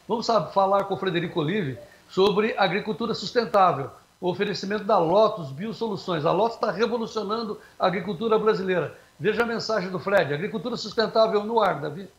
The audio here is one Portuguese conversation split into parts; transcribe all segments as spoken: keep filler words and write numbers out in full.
Vamos sabe, falar com o Frederico Olive sobre agricultura sustentável, o oferecimento da Lotus Biosoluções. A Lotus está revolucionando a agricultura brasileira. Veja a mensagem do Fred, agricultura sustentável no ar, Davi.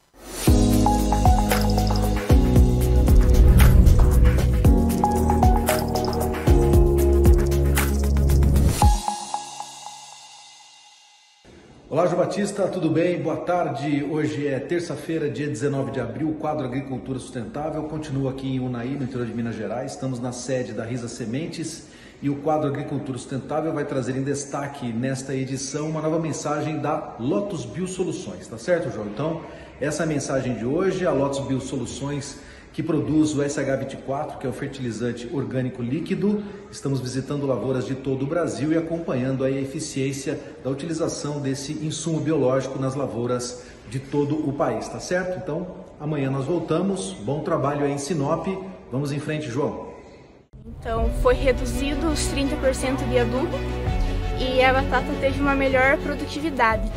Olá, João Batista, tudo bem? Boa tarde. Hoje é terça-feira, dia dezenove de abril. O quadro Agricultura Sustentável continua aqui em Unai, no interior de Minas Gerais. Estamos na sede da Risa Sementes e o quadro Agricultura Sustentável vai trazer em destaque nesta edição uma nova mensagem da Lotus Biosoluções, tá certo, João? Então, essa é a mensagem de hoje. A Lotus Biosoluções, que produz o S H vinte e quatro, que é o fertilizante orgânico líquido. Estamos visitando lavouras de todo o Brasil e acompanhando a eficiência da utilização desse insumo biológico nas lavouras de todo o país, tá certo? Então, amanhã nós voltamos. Bom trabalho aí em Sinop. Vamos em frente, João. Então, foi reduzido os trinta por cento de adubo e a batata teve uma melhor produtividade.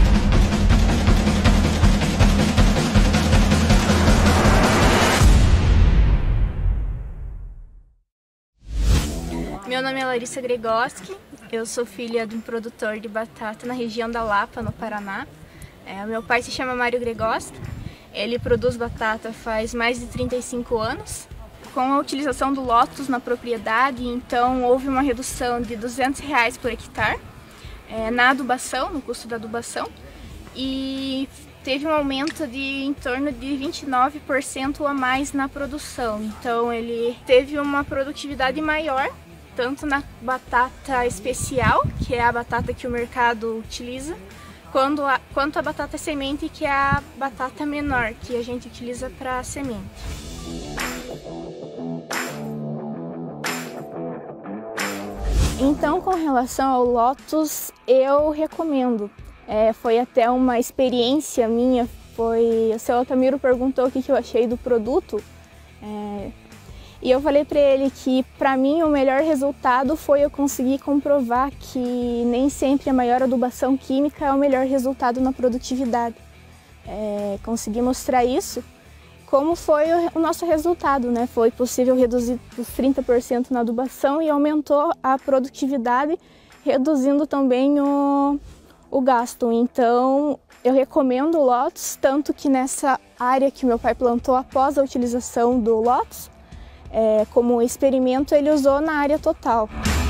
Meu nome é Larissa Gregoski, eu sou filha de um produtor de batata na região da Lapa, no Paraná. É, meu pai se chama Mário Gregoski, ele produz batata faz mais de trinta e cinco anos. Com a utilização do Lotus na propriedade, então houve uma redução de duzentos reais por hectare é, na adubação, no custo da adubação, e teve um aumento de em torno de vinte e nove por cento a mais na produção. Então ele teve uma produtividade maior, tanto na batata especial, que é a batata que o mercado utiliza, quanto a, quanto a batata semente, que é a batata menor, que a gente utiliza para semente. Então, com relação ao Lotus, eu recomendo. É, foi até uma experiência minha, foi, o seu Altamiro perguntou o que, que eu achei do produto, é, e eu falei para ele que, para mim, o melhor resultado foi eu conseguir comprovar que nem sempre a maior adubação química é o melhor resultado na produtividade. É, consegui mostrar isso, como foi o nosso resultado, né? Foi possível reduzir os trinta por cento na adubação e aumentou a produtividade, reduzindo também o, o gasto. Então, eu recomendo o Lotus, tanto que nessa área que meu pai plantou após a utilização do Lotus, É, como experimento, ele usou na área total.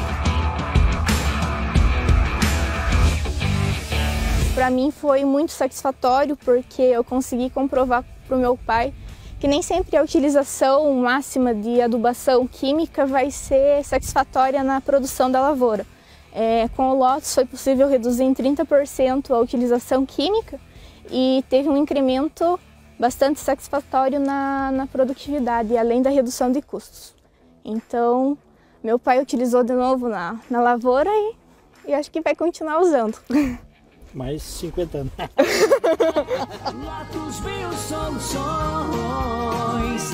Para mim foi muito satisfatório, porque eu consegui comprovar para o meu pai que nem sempre a utilização máxima de adubação química vai ser satisfatória na produção da lavoura. É, com o Lotus foi possível reduzir em trinta por cento a utilização química e teve um incremento bastante satisfatório na, na produtividade, além da redução de custos. Então, meu pai utilizou de novo na, na lavoura e, e acho que vai continuar usando. Mais cinquenta anos. Lotus Biosoluções,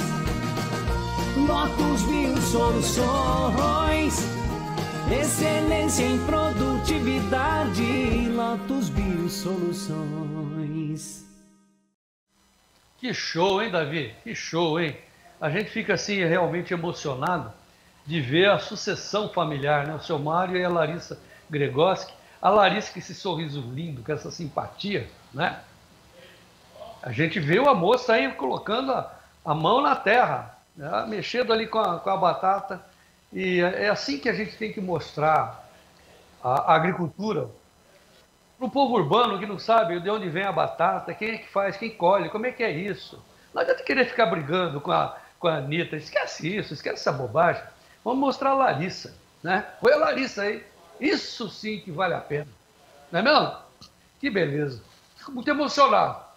Lotus Biosoluções, excelência em produtividade, Lotus Biosoluções. Que show, hein, Davi? Que show, hein? A gente fica assim realmente emocionado de ver a sucessão familiar, né? O seu Mário e a Larissa Gregoski. A Larissa com esse sorriso lindo, com essa simpatia, né? A gente viu a moça aí colocando a, a mão na terra, né? Mexendo ali com a, com a batata. E é assim que a gente tem que mostrar a, a agricultura para o povo urbano que não sabe de onde vem a batata, quem é que faz, quem colhe, como é que é isso. Não adianta querer ficar brigando com a, com a Anitta, esquece isso, esquece essa bobagem. Vamos mostrar a Larissa, né? Foi a Larissa aí, isso sim que vale a pena. Não é mesmo? Que beleza. Fico muito emocionado.